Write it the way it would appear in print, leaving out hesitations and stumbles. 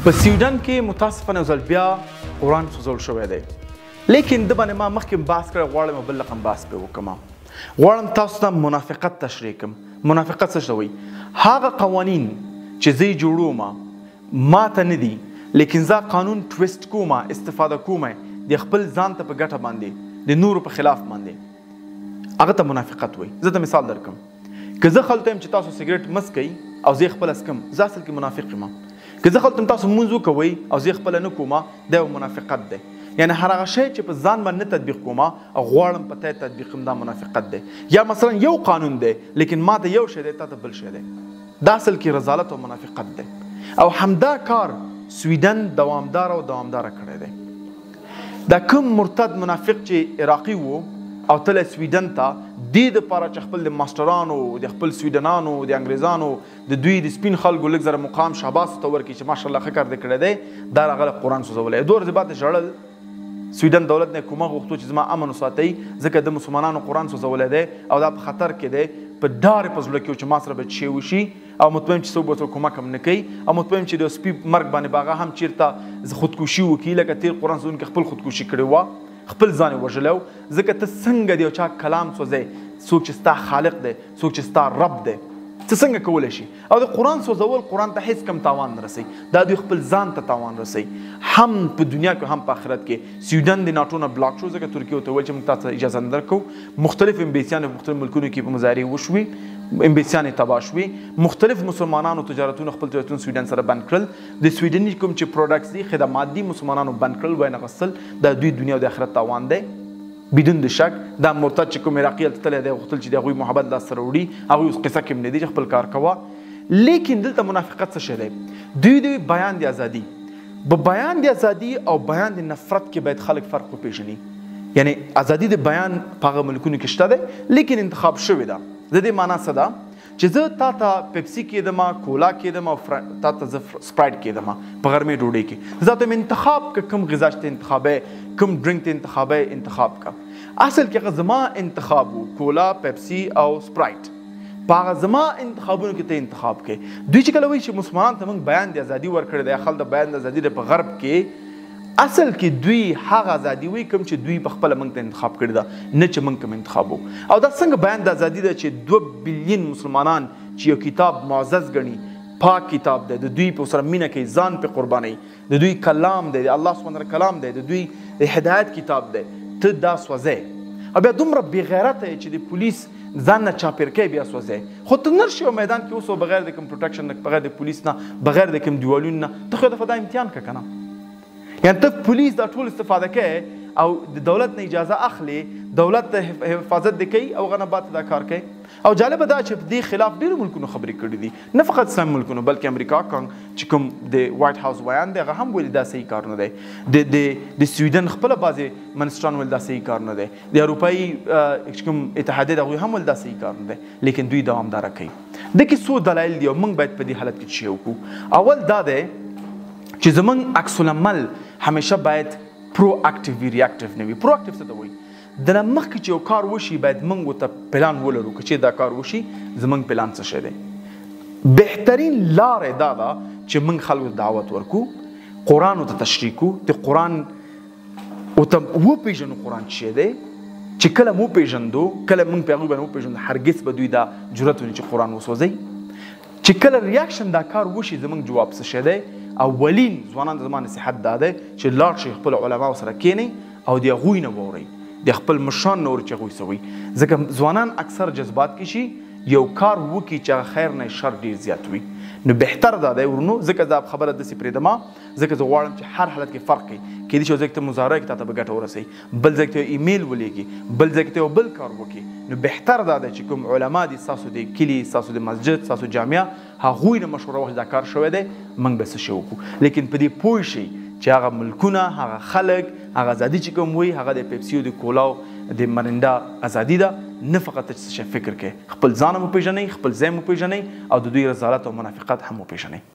په سویډن کې متاسفانه ځل بیا قرآن سوځول شوی دی، لیکن د باندې ما مخکې بحث کړی، غواړم بل رقم بحث پرې وکړم. غواړم تاسو ته منافقت تشریح کړم. منافقت څه ته وایي؟ هغه قوانین چې زه یې جوړوم ما ته نه دي، لیکن زه قانون ټویسټ کوم، استفاده کوم د خپل ځان ته په ګټه باندې، د نورو په خلاف باندې، هغه ته منافقت وایي. زه ته مثال درکړم. که زه خلکو ته یم چې تاسو سګرټ مه څکئ او زه یې خپله څکم، زه اصل کې منافق یم. که زه خلکو ته تاسو لمونځ وکوئ او زه یې خپله نه کوم، دا یو منافقت دی. یعنې هر هغه شی چې په ځان باندې نه تطبیق کوم او غواړم په ته یې تطبیق کړم، دا منافقت دی. یا مثلا یو قانون دی لیکن ما ته یو شی دی، تا ته بل شی دی، دا اصل کې رذالت او منافقت دی. او همدا کار سویډن دوامداره کړی دی. دا کوم مرتد منافق چې عراقي و او تله سویډن ته دې دپاره چې خپل د ماسټرانو، د خپل سویډنانو، د انګریزانو، د دوی د سپین خلکو لږ زره مقام شهبازو ته ورکړي چې ماشاءالله ښه کار دې کړی دی، دا راغله قرآن سوځولی. دوه ورځې بعد ژړل، سویډن دولت نه کومه غوښتو چې زما امن وساتئ، ځکه د مسلمانانو قرآن سوځولی دی او دا په خطر کې دی. په ډار په زړه کې و چې ما سره به څه وشي، او مطمئن چې څوک به ورته کومک هم نه کوي، او مطمئن چې د سپي مرګ باندې به هغه هم چېرته خودکشي وکړي، لکه تېر قرآن سوځونکي خپل خودکشي کړې وه، خپل ځان یې وژلی و. ځکه ته څنګه د یو چا کلام سوځئ، څوک چې ستا خالق دی، څوک چې ستا رب دی، ته څنګه کولی شي؟ او د قرآن سوځول قرآن ته هېڅ کم تاوان نه رسوي، دا دوی خپل ځان ته تاوان رسوي، هم په دنیا کې هم په آخرت کې. سویډن د ناټو نه بلاک شو، ځکه ترکیې ورته وویل چې موږ تاسو ته اجازه نه درکوو. مختلف امبیسیانې په مختلف ملکونو کې په مظاهرې وشوې، امبیسیانې تباه شوې، مختلف مسلمانانو تجارتونه خپل تجارتونه سویډن سره بند کړل. د سویډني کوم چې پروډکټس دي، خدمات دي، مسلمانانو بند کړل، ویې نه غوښتل. دا دوی دنیا او د آخرت تاوان دی بدون د شک. دا مرتد چې کوم عراقي هلته تللی دی، غوښتل چې د هغوی محبت لاس سره وړي، هغوی اوس قصه کې هم نه دي چې خپل کار کوه. لیکن دلته منافقت څه شی دی؟ دوی بیان د ازادي، په بیان د ازادي او بیان د نفرت کې باید خلک فرق وپېژني. یعنې ازادي د بیان په هغه ملکونو کې شته دی، لیکن انتخاب شوې ده. د دې معنا څه ده؟ چې زه تا ته پیپسي کېدم، کولا کېدم، او تا ته زه سپرایټ کېدم په غرمې ډوډۍ کې، زه ته م انتخاب که کوم غذا چې ته انتخابوې، کوم ډرنک ته انتخابوې، انتخاب که. اصل کې هغه زما انتخاب و، کولا، پیپسي او سپرایټ، په هغه زما انتخابونو کې ته انتخاب کې. دوی چې کله وایي چې مسلمانانو ته موږ بیان د ازادي ورکړی دی، خلک د بیان د ازادي دی په غرب کې، اصل کې دوی هغه ازادي وایي کوم چې دوی په خپله موږ ته انتخاب کړې ده، نه چې موږ کوم انتخاب وو. او دا څنګه بیان د ازادي ده چې 2 بلین مسلمانان چې یو کتاب معزز ګڼي، پاک کتاب دی، د دوی په سره مینه کوي، ځان پې قربانوي، د دوی کلام دی، د الله سبحانه کلام دی، د دوی د هدایت کتاب دی، ته دا سوځئ. او بیا دومره بې غیرته یې چې د پولیس ځان نه چاپېر کوي، بیا سوځئ. خو ته نرشې یو میدان کې اوس بغیر د کوم پروټکشن نه، بغیر د پولیس نه، بغیر د کوم دیوالونو نه، ته خو یو دفعه دا امتحان که که نه. یعنې ته پولیس دا ټول استفاده کوي او د دولت نه اجازه اخلي، دولت ته حفاظت دې کوي او هغه نه بعد دا کار کوي. او جالبه دا چې په دې خلاف ډېرو ملکونو خبرې کړي دي، نه فقط اسلامي ملکونو بلکې امریکا چې کوم د وایټ هاوس ویان دی، هغه هم ویلي دا صحیح کار نه دی. د سویډن خپله بعضې منسټران ویل دا صحیح کار نه دی، د اروپایي چې کوم اتحادیه د هغوی هم ویل دا صحیح کار نه دی، لیکن دوی دوامداره کوي. دې کې څو دلایل دي او موږ باید په دې حالت کې څه وکړو. اول دا دی چې زموږ عکس العمل همیشه باید پرو اکټیو وي، ریاکټیو نه وي. پرو اکټیو څه ته وایي؟ د نه مخکې چې یو کار وشي باید موږ ورته پلان ولرو، که چې دا کار وشي زموږ پلان څه شی دی. بهترین لاره دا ده چې موږ خلکو ته دعوت ورکړو، قرآن ورته تشریح کړو، د قرآن ورته وپېژنو قرآن څه شی دی. چې کله مو وپېژندو، کله موږ په هغوی باندې وپېژندو، هرګز به دوی دا جرأت ونکړي چې قرآن وسوځوي. چې کله ریاکشن دا کار وشي زموږ جواب څه شی دی. اولین ځوانان ته زما نصیحت دا دی چې لاړ شئ خپل علماو سره کښېنئ او د هغوی نه واورئ، د خپل مشران نه واورئ چې هغوی څه وایي. ځکه ځوانان اکثر جذبات کې شي، یو کار وکړي چې هغه خیر نه شر ډېر زیات وي. نو بهتر دا دی ورونو، ځکه دا خبره داسې پرېږدم، ځکه زه غواړم چې هر حالت کې فرق کوي. کېدای شي یو ځای کې ته مظاهره کړې، تا ته به ګټه ورسوي، بل ځای کې ته ایمیل ولېږي، بل ځای کې ته یو بل کار وکړي. نو بهتر دا دی چې کوم علما دي ستاسو د کلي، ستاسو د مسجد، ستاسو جامعه، هغوی نه مشوره واخلي دا کار شوی دی، موږ به څه شی وکړو. لیکن په دې پوه شئ چې هغه ملکونه، هغه خلک، هغه ازادي چې کوم وایي، هغه د پیپسي او د کولاو د مرنډا ازادي ده. نه فقط ته څه شی فکر کوئ، خپل ځان هم وپېژنئ، خپل ځای هم وپېژنئ او د دوی رذالت او منافقت هم وپېژنئ.